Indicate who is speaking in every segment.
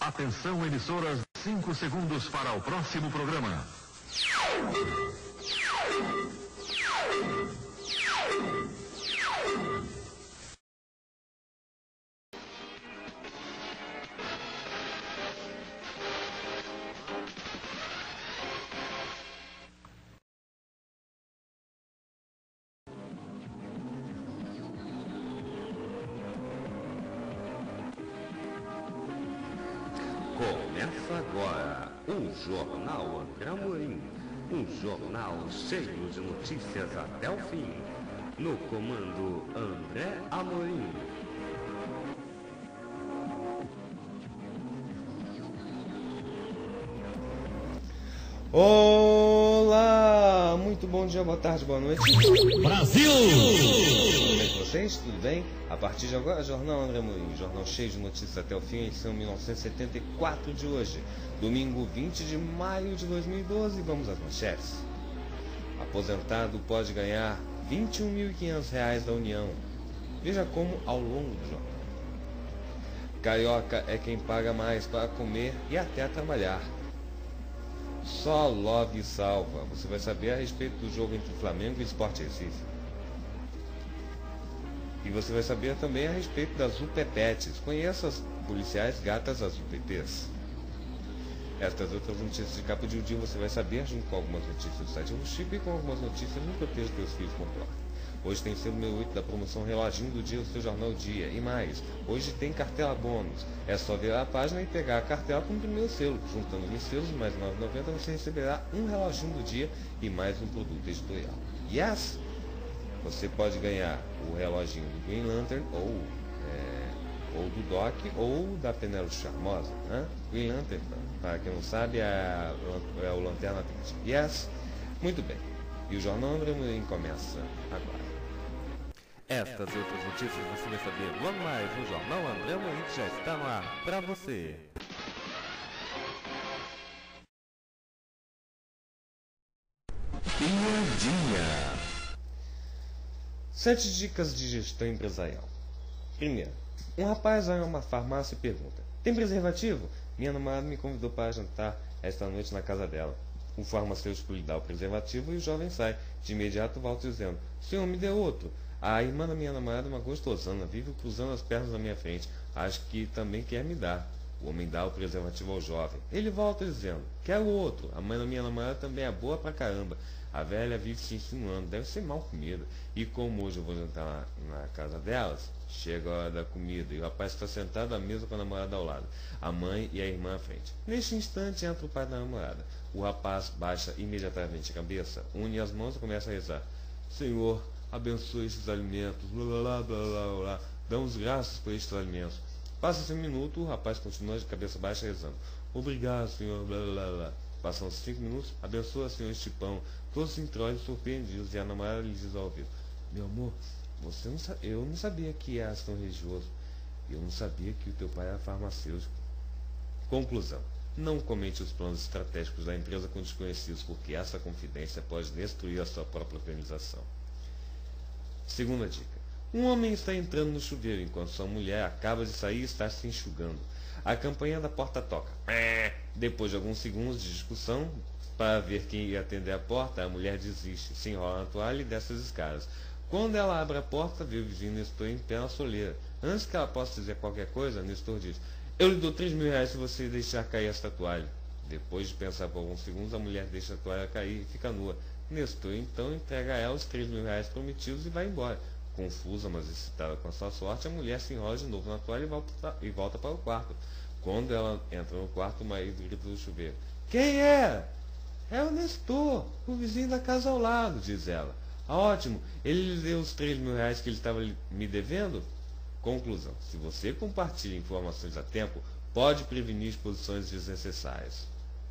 Speaker 1: Atenção, emissoras, 5 segundos para o próximo programa.
Speaker 2: Começa agora o Jornal André Amorim, um jornal cheio de notícias até o fim. No comando André Amorim.
Speaker 3: Olá, muito bom dia, boa tarde, boa noite.
Speaker 4: Brasil!
Speaker 3: Tudo bem com vocês? Tudo bem? A partir de agora, Jornal André Amorim, jornal cheio de notícias até o fim, edição 1974 de hoje, domingo 20 de maio de 2012. Vamos às manchetes. Aposentado pode ganhar R$ 21.500 da União. Veja como ao longo do jornal. Carioca é quem paga mais para comer e até trabalhar. Só Love salva. Você vai saber a respeito do jogo entre Flamengo e Sport Recife. E você vai saber também a respeito das UPPs. Conheça as policiais gatas as UPTs. Estas outras notícias de capa de um dia você vai saber, junto com algumas notícias do site do Chip e com algumas notícias no Proteja Teus Filhos Comprar. Hoje tem selo número 8 da promoção Reloginho do Dia, o seu jornal Dia. E mais, hoje tem cartela bônus. É só virar a página e pegar a cartela com o primeiro selo. Juntando 20 selos mais R$ 9,90 você receberá um reloginho do dia e mais um produto editorial. Yes! Você pode ganhar o reloginho do Green Lantern ou do Doc ou da Penélope Charmosa. Né? Green Lantern, para quem não sabe, é o Lanterna Verde. Yes! Muito bem. E o Jornal André Amorim começa agora.
Speaker 2: Estas e outras notícias você vai saber logo mais no Jornal André Amorim, que já está no ar para você.
Speaker 3: Piadinha. 7 dicas de gestão empresarial. Primeiro, um rapaz vai a uma farmácia e pergunta: tem preservativo? Minha namorada me convidou para jantar esta noite na casa dela. O farmacêutico lhe dá o preservativo e o jovem sai. De imediato volta dizendo: senhor, me dê outro. A irmã da minha namorada é uma gostosana, vive cruzando as pernas na minha frente. Acho que também quer me dar. O homem dá o preservativo ao jovem. Ele volta dizendo: quero outro. A mãe da minha namorada também é boa pra caramba. A velha vive se insinuando, deve ser mal comida. E como hoje eu vou jantar na casa delas, chega a hora da comida e o rapaz está sentado à mesa com a namorada ao lado, a mãe e a irmã à frente. Neste instante entra o pai da namorada. O rapaz baixa imediatamente a cabeça, une as mãos e começa a rezar: Senhor, abençoe esses alimentos, blá blá blá blá blá blá, damos graças por estes alimentos. Passa-se um minuto, o rapaz continua de cabeça baixa rezando: obrigado, Senhor, blá blá blá. Passam-se 5 minutos, abençoa, Senhor, este pão. Todos se entrolham surpreendidos e a namorada lhe diz ao ouvido: meu amor, eu não sabia que eras tão religioso. Eu não sabia que o teu pai era farmacêutico. Conclusão: não comente os planos estratégicos da empresa com desconhecidos, porque essa confidência pode destruir a sua própria organização. Segunda dica: um homem está entrando no chuveiro enquanto sua mulher acaba de sair e está se enxugando. A campainha da porta toca. Depois de alguns segundos de discussão para ver quem ia atender a porta, a mulher desiste, se enrola na toalha e desce as escadas. Quando ela abre a porta, vê o vizinho Nestor em pé na soleira. Antes que ela possa dizer qualquer coisa, Nestor diz: eu lhe dou R$ 3.000 se você deixar cair esta toalha. Depois de pensar por alguns segundos, a mulher deixa a toalha cair e fica nua. Nestor então entrega a ela os R$ 3.000 prometidos e vai embora. Confusa, mas excitada com a sua sorte, a mulher se enrola de novo na toalha e volta para o quarto. Quando ela entra no quarto, o marido grita do chuveiro: quem é? É o Nestor, o vizinho da casa ao lado, diz ela. Ótimo, ele lhe deu os R$ 3.000 que ele estava me devendo? Conclusão: se você compartilha informações a tempo, pode prevenir exposições desnecessárias.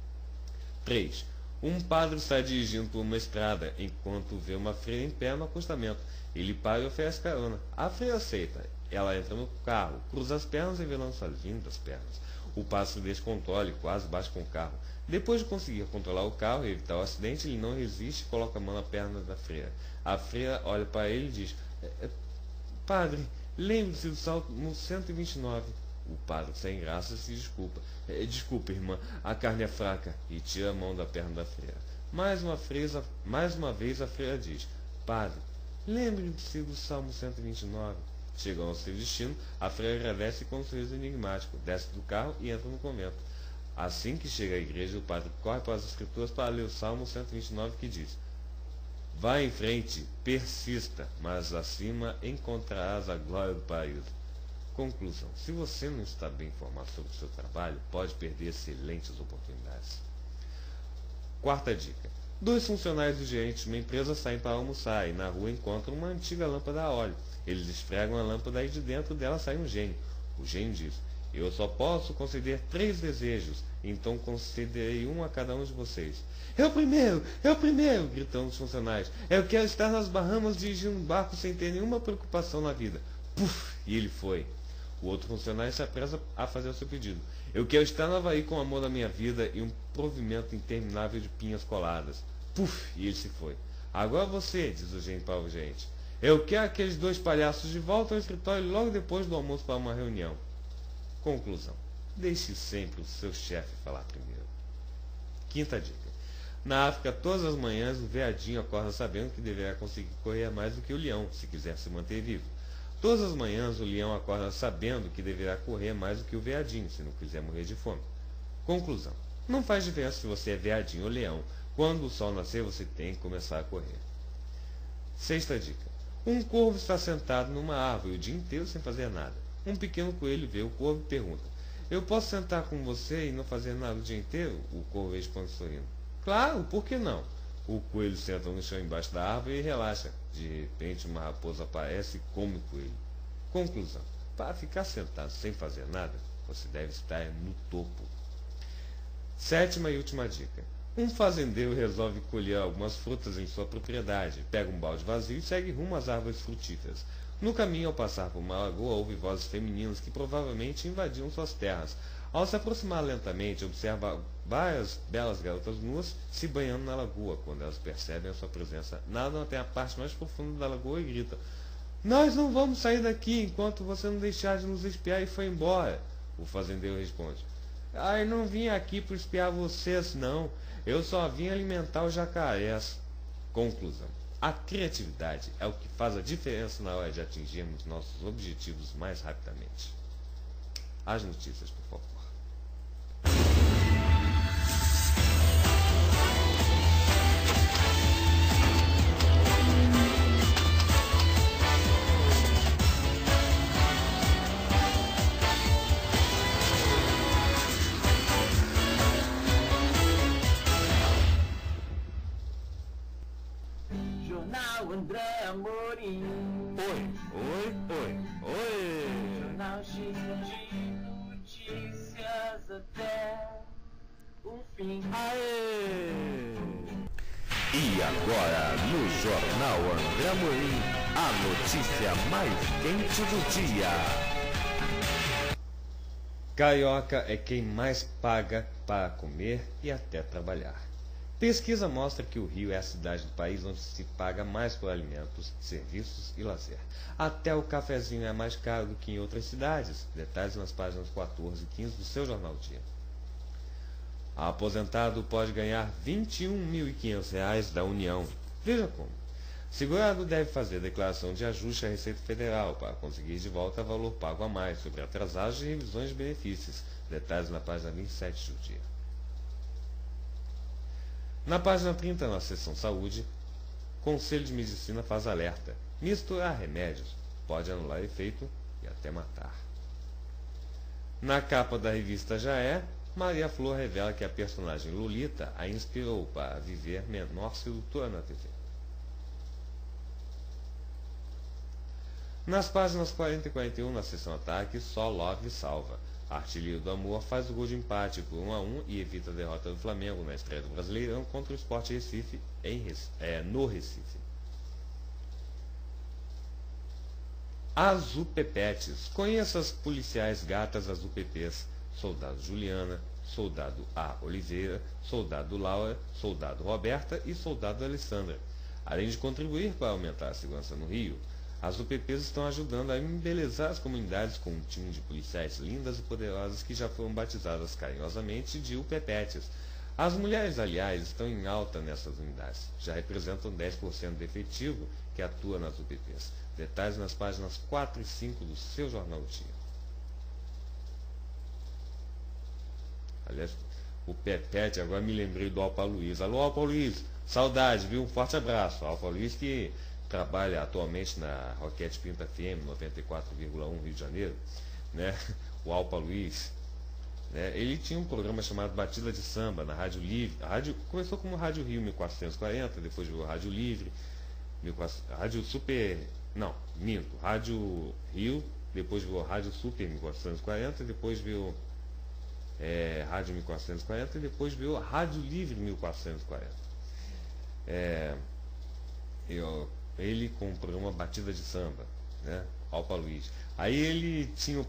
Speaker 3: 3. Um padre está dirigindo por uma estrada, enquanto vê uma freira em pé no acostamento. Ele para e oferece carona. A freira aceita. Ela entra no carro, cruza as pernas revelando suas lindas pernas. O padre se descontrola e quase bate com o carro. Depois de conseguir controlar o carro e evitar o acidente, ele não resiste e coloca a mão na perna da freira. A freira olha para ele e diz: padre, lembre-se do Salmo 129. O padre, sem graça, se desculpa. Desculpa, irmã, a carne é fraca, e tira a mão da perna da freira. Mais uma vez a freira diz: Padre, lembre-se do Salmo 129. Chegando ao seu destino, a freira agradece com um sorriso enigmático, desce do carro e entra no convento. Assim que chega à igreja, o padre corre para as escrituras para ler o Salmo 129, que diz: Vá em frente, persista, mas acima encontrarás a glória do paraíso. Conclusão: se você não está bem informado sobre o seu trabalho, pode perder excelentes oportunidades. Quarta dica: 2 funcionários e gerentes de uma empresa saem para almoçar e na rua encontram uma antiga lâmpada a óleo. Eles esfregam a lâmpada e de dentro dela sai um gênio. O gênio diz: Eu só posso conceder 3 desejos, então concederei um a cada um de vocês. Eu primeiro, gritam os funcionários. Eu quero estar nas Bahamas dirigindo um barco sem ter nenhuma preocupação na vida. Puf! E ele foi. O outro funcionário se apressa a fazer o seu pedido. Eu quero estar no Havaí com o amor da minha vida e um provimento interminável de pinhas coladas. Puf! E ele se foi. Agora você, diz o gênio para o gerente. Eu quero aqueles 2 palhaços de volta ao escritório logo depois do almoço para uma reunião. Conclusão: deixe sempre o seu chefe falar primeiro. Quinta dica: na África, todas as manhãs, o veadinho acorda sabendo que deverá conseguir correr mais do que o leão, se quiser se manter vivo. Todas as manhãs, o leão acorda sabendo que deverá correr mais do que o veadinho, se não quiser morrer de fome. Conclusão: não faz diferença se você é veadinho ou leão. Quando o sol nascer, você tem que começar a correr. Sexta dica: um corvo está sentado numa árvore o dia inteiro sem fazer nada. Um pequeno coelho vê o corvo e pergunta: Eu posso sentar com você e não fazer nada o dia inteiro? O corvo responde sorrindo: Claro, por que não? O coelho senta no chão embaixo da árvore e relaxa. De repente, uma raposa aparece e come o coelho. Conclusão: para ficar sentado sem fazer nada, você deve estar no topo. Sétima e última dica: um fazendeiro resolve colher algumas frutas em sua propriedade, pega um balde vazio e segue rumo às árvores frutíferas. No caminho, ao passar por uma lagoa, ouve vozes femininas que provavelmente invadiam suas terras. Ao se aproximar lentamente, observa várias belas garotas nuas se banhando na lagoa. Quando elas percebem a sua presença, nadam até a parte mais profunda da lagoa e gritam: Nós não vamos sair daqui enquanto você não deixar de nos espiar e for embora. O fazendeiro responde: Eu não vim aqui para espiar vocês, não. Eu só vim alimentar os jacarés. Conclusão: a criatividade é o que faz a diferença na hora de atingirmos nossos objetivos mais rapidamente. As notícias, por favor.
Speaker 4: Jornal André Amorim.
Speaker 2: Oi.
Speaker 4: Jornal cheio de notícias até o fim.
Speaker 2: Aê! E agora, no Jornal André Amorim, a notícia mais quente do dia.
Speaker 3: Carioca é quem mais paga para comer e até trabalhar. Pesquisa mostra que o Rio é a cidade do país onde se paga mais por alimentos, serviços e lazer. Até o cafezinho é mais caro do que em outras cidades. Detalhes nas páginas 14 e 15 do seu Jornal Dia. Aposentado pode ganhar R$ 21.500 da União. Veja como. Segurado deve fazer declaração de ajuste à Receita Federal para conseguir de volta valor pago a mais sobre atrasados e revisões de benefícios. Detalhes na página 27 do dia. Na página 30, na seção Saúde, Conselho de Medicina faz alerta: misturar remédios pode anular efeito e até matar. Na capa da revista Já É, Maria Flor revela que a personagem Lolita a inspirou para viver menor sedutora na TV. Nas páginas 40 e 41, na seção Ataque, só Love salva. Artilheiro do Amor faz o gol de empate por 1-1 e evita a derrota do Flamengo na estreia do Brasileirão contra o Sport Recife no Recife. Azul Pepetes. Conheça as policiais gatas Azul Pepês: Soldado Juliana, Soldado A. Oliveira, Soldado Laura, Soldado Roberta e Soldado Alessandra. Além de contribuir para aumentar a segurança no Rio, As UPPs estão ajudando a embelezar as comunidades com um time de policiais lindas e poderosas que já foram batizadas carinhosamente de UPPetes. As mulheres, aliás, estão em alta nessas unidades. Já representam 10% do efetivo que atua nas UPPs. Detalhes nas páginas 4 e 5 do seu Jornal do Dia. Aliás, o Pepete, agora me lembrei do Alpa Luiz. Alô, Alpa Luiz, saudade, viu? Um forte abraço. Alpa Luiz que trabalha atualmente na Roquete Pinta FM 94,1 Rio de Janeiro, né? O Alpa Luiz, né? Ele tinha um programa chamado Batida de Samba na Rádio Livre. Começou como Rádio Rio 1440, depois virou Rádio Livre, Rádio Super, não, minto, Rádio Rio, depois virou Rádio Super 1440, depois virou Rádio 1440 e depois virou Rádio Livre 1440. Ele com o programa Batida de Samba, né? Alpa Luiz. Aí ele tinha,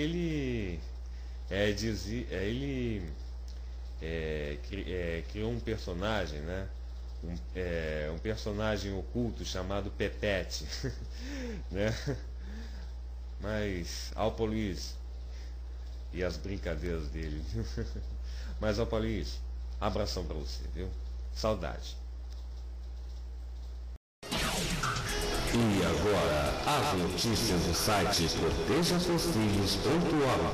Speaker 3: criou um personagem, né? Um personagem oculto chamado Pepete, né? Mas Alpa Luiz e as brincadeiras dele. Mas Alpa Luiz, abração pra você, viu? Saudade.
Speaker 2: E agora, as notícias do site protejaseusfilhos.org.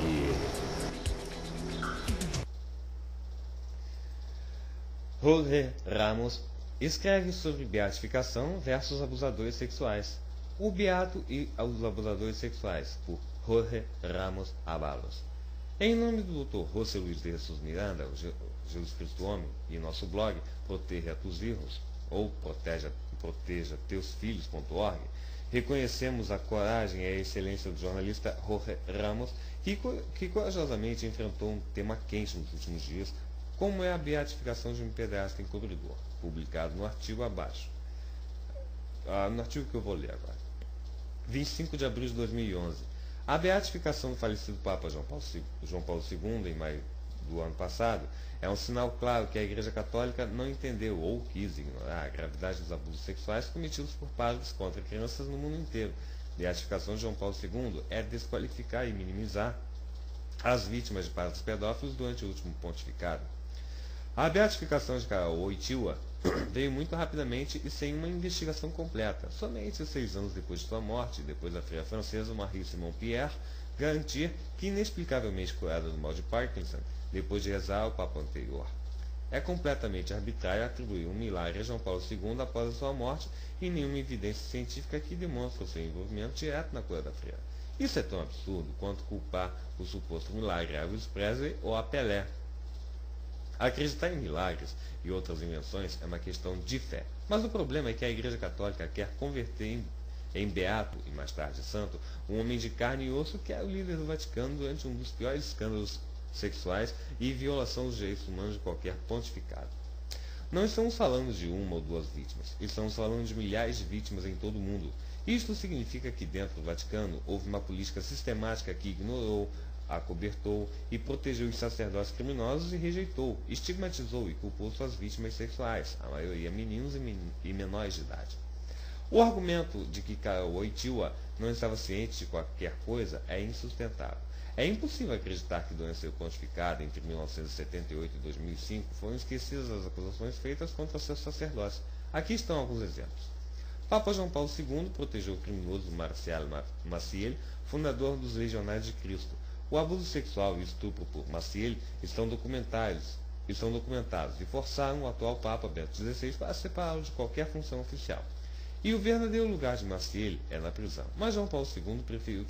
Speaker 3: Jorge Ramos escreve sobre beatificação versus abusadores sexuais. O beato e os abusadores sexuais, por Jorge Ramos Abalos. Em nome do Dr. José Luiz de Jesus Miranda, o Jesus Cristo Homem, e nosso blog Proteja tus Hijos, ou protejateusfilhos.org, reconhecemos a coragem e a excelência do jornalista Jorge Ramos, que corajosamente enfrentou um tema quente nos últimos dias, como é a beatificação de um pederasta encobridor, publicado no artigo abaixo. No artigo que eu vou ler agora. 25 de abril de 2011. A beatificação do falecido Papa João Paulo II, em maio do ano passado, é um sinal claro que a Igreja Católica não entendeu ou quis ignorar a gravidade dos abusos sexuais cometidos por padres contra crianças no mundo inteiro. A beatificação de João Paulo II é desqualificar e minimizar as vítimas de padres pedófilos durante o último pontificado. A beatificação de Wojtyła veio muito rapidamente e sem uma investigação completa. Somente 6 anos depois de sua morte, depois da freira francesa Marie Simon Pierre garantir que, inexplicavelmente curada do mal de Parkinson, depois de rezar ao Papa anterior. É completamente arbitrário atribuir um milagre a João Paulo II após a sua morte e nenhuma evidência científica que demonstre o seu envolvimento direto na cura da freira. Isso é tão absurdo quanto culpar o suposto milagre a Elvis Presley ou a Pelé. Acreditar em milagres e outras invenções é uma questão de fé. Mas o problema é que a Igreja Católica quer converter em beato e mais tarde santo um homem de carne e osso que é o líder do Vaticano durante um dos piores escândalos sexuais e violação dos direitos humanos de qualquer pontificado. Não estamos falando de uma ou duas vítimas, estamos falando de milhares de vítimas em todo o mundo. Isto significa que dentro do Vaticano houve uma política sistemática que ignorou, acobertou e protegeu os sacerdotes criminosos e rejeitou, estigmatizou e culpou suas vítimas sexuais, a maioria meninos e menores de idade. O argumento de que Wojtyła não estava ciente de qualquer coisa é insustentável. É impossível acreditar que durante seu pontificado entre 1978 e 2005 foram esquecidas as acusações feitas contra seus sacerdotes. Aqui estão alguns exemplos. Papa João Paulo II protegeu o criminoso Marcial Maciel, fundador dos Legionários de Cristo. O abuso sexual e o estupro por Maciel estão documentados e forçaram o atual Papa Bento XVI para separá-lo de qualquer função oficial. E o verdadeiro lugar de Maciel é na prisão. Mas João Paulo II preferiu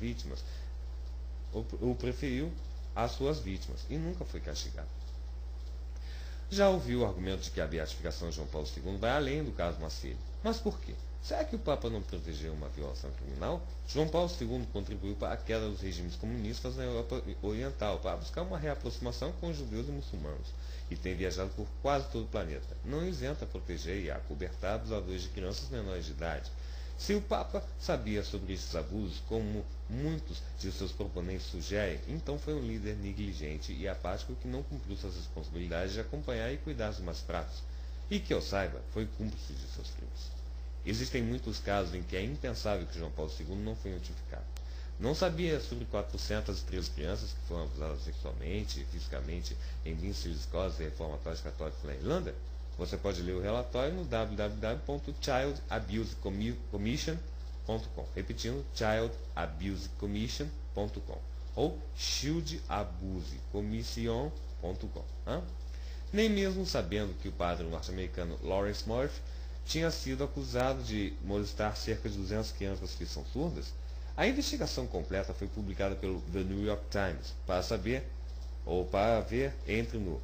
Speaker 3: às suas vítimas e nunca foi castigado. Já ouviu o argumento de que a beatificação de João Paulo II vai além do caso Maciel. Mas por quê? Será que o Papa não protegeu uma violação criminal? João Paulo II contribuiu para a queda dos regimes comunistas na Europa Oriental para buscar uma reaproximação com os judeus e muçulmanos, e tem viajado por quase todo o planeta. Não isenta a proteger e a acobertar abusadores de crianças menores de idade. Se o Papa sabia sobre esses abusos, como muitos de seus proponentes sugerem, então foi um líder negligente e apático que não cumpriu suas responsabilidades de acompanhar e cuidar dos mais fracos, e que eu saiba, foi cúmplice de seus crimes. Existem muitos casos em que é impensável que João Paulo II não foi notificado. Não sabia sobre 413 crianças que foram abusadas sexualmente e fisicamente em 26 escolas reformatórias católicas na Irlanda? Você pode ler o relatório no www.childabusecommission.com, repetindo, childabusecommission.com ou shieldabusecommission.com. Nem mesmo sabendo que o padre norte-americano Lawrence Murphy tinha sido acusado de molestar cerca de 200 crianças que são surdas, a investigação completa foi publicada pelo The New York Times. Para ver, entre no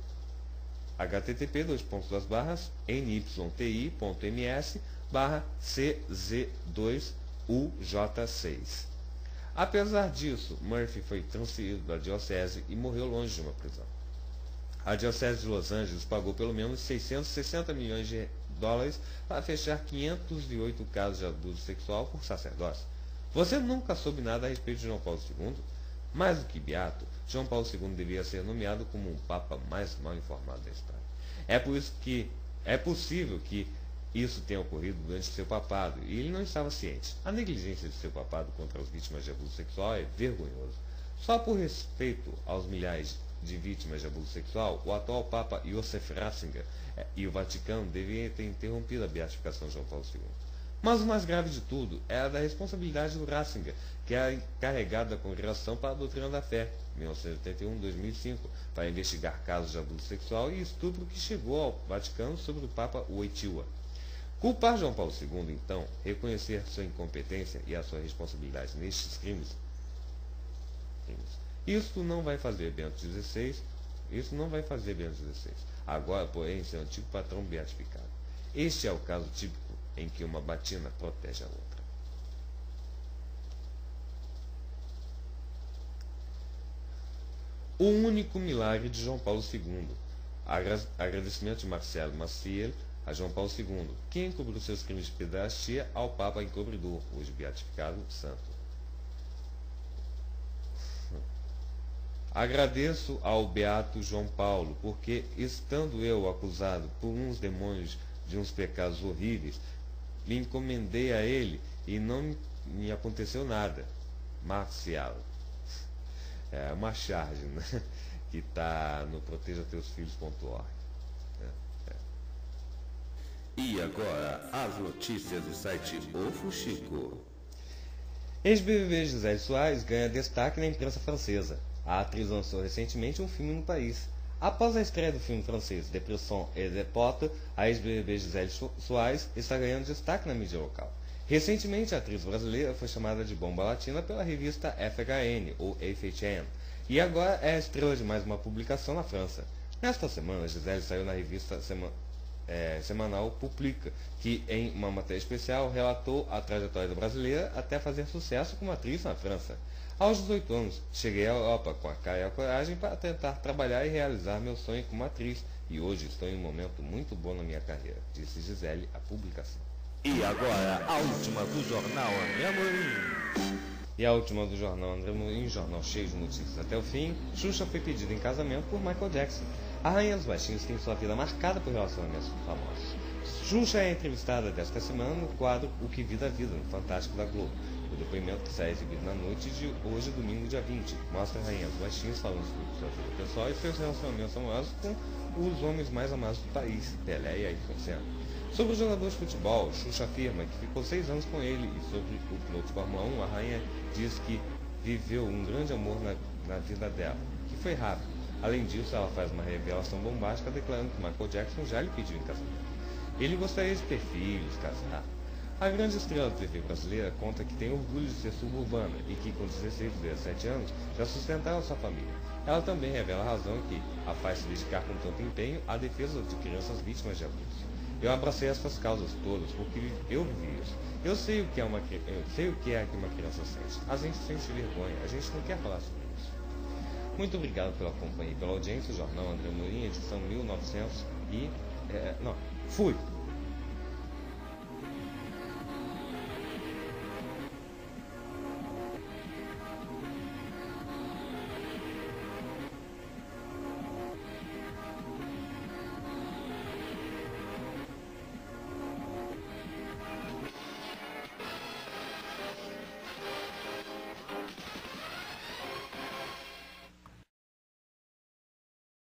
Speaker 3: http://nyps.ms/cz2uj6. Apesar disso, Murphy foi transferido da diocese e morreu longe de uma prisão. A diocese de Los Angeles pagou pelo menos 660 milhões de dólares para fechar 508 casos de abuso sexual por sacerdócio. Você nunca soube nada a respeito de João Paulo II? Mais do que beato, João Paulo II deveria ser nomeado como um papa mais mal informado da história. É possível que isso tenha ocorrido durante seu papado, e ele não estava ciente. A negligência de seu papado contra as vítimas de abuso sexual é vergonhoso. Só por respeito aos milhares de vítimas de abuso sexual, o atual Papa Josef Ratzinger e o Vaticano deveriam ter interrompido a beatificação de João Paulo II. Mas o mais grave de tudo é a da responsabilidade do Ratzinger, que é encarregado da Congregação para a Doutrina da Fé, 1981-2005, para investigar casos de abuso sexual e estupro que chegou ao Vaticano sobre o Papa Wojtyła. Culpar João Paulo II, então, reconhecer sua incompetência e a sua responsabilidade nestes crimes, isso não vai fazer Bento XVI, agora, porém, seu antigo patrão beatificado. Este é o caso típico em que uma batina protege a outra. O único milagre de João Paulo II. Agradecimento de Marcelo Maciel a João Paulo II, que encobriu seus crimes de pederastia ao Papa encobridor, hoje beatificado santo. Agradeço ao beato João Paulo, porque, estando eu acusado por uns demônios de uns pecados horríveis, me encomendei a ele e não me aconteceu nada. Marcial. É uma charge, né? Que está no protejateusfilhos.org.
Speaker 2: E agora, as notícias do site O Fuxico.
Speaker 3: Ex-BBB Gisele Soares ganha destaque na imprensa francesa. A atriz lançou recentemente um filme no país. Após a estreia do filme francês Depression et Depote, a ex-BBB Gisele Soares está ganhando destaque na mídia local. Recentemente, a atriz brasileira foi chamada de bomba latina pela revista FHN, ou FHN, e agora é a estrela de mais uma publicação na França. Nesta semana, Gisele saiu na revista semanal Publica, que, em uma matéria especial, relatou a trajetória da brasileira até fazer sucesso como atriz na França. Aos 18 anos, cheguei à Europa com a cara e a coragem para tentar trabalhar e realizar meu sonho como atriz, e hoje estou em um momento muito bom na minha carreira, disse Gisele à publicação.
Speaker 2: E agora, a última do Jornal André Amorim.
Speaker 3: E a última do Jornal André Amorim, jornal cheio de notícias até o fim. Xuxa foi pedida em casamento por Michael Jackson. A Rainha dos Baixinhos tem sua vida marcada por relacionamentos famosos. Xuxa é entrevistada desta semana no quadro O Que Vi da Vida, no Fantástico da Globo. O depoimento, que será exibido na noite de hoje, domingo, dia 20, mostra a Rainha dos Baixinhos falando sobre sua vida pessoal e seus relacionamentos amorosos com os homens mais amados do país, Pelé e Ayrton Senna. Sobre o jogador de futebol, Xuxa afirma que ficou 6 anos com ele, e sobre o piloto de Fórmula 1, a rainha diz que viveu um grande amor na vida dela, que foi rápido. Além disso, ela faz uma revelação bombástica declarando que Michael Jackson já lhe pediu em casamento. Ele gostaria de ter filhos, casar. A grande estrela da TV brasileira conta que tem orgulho de ser suburbana e que com 16 e 17 anos já sustentava sua família. Ela também revela a razão que a faz se dedicar com tanto empenho à defesa de crianças vítimas de abuso. Eu abracei essas causas todas porque eu vivi isso. Eu sei o que é que uma criança sente. A gente sente vergonha, a gente não quer falar sobre isso. Muito obrigado pela companhia e pela audiência. O Jornal André Amorim, edição 1900 e... Fui!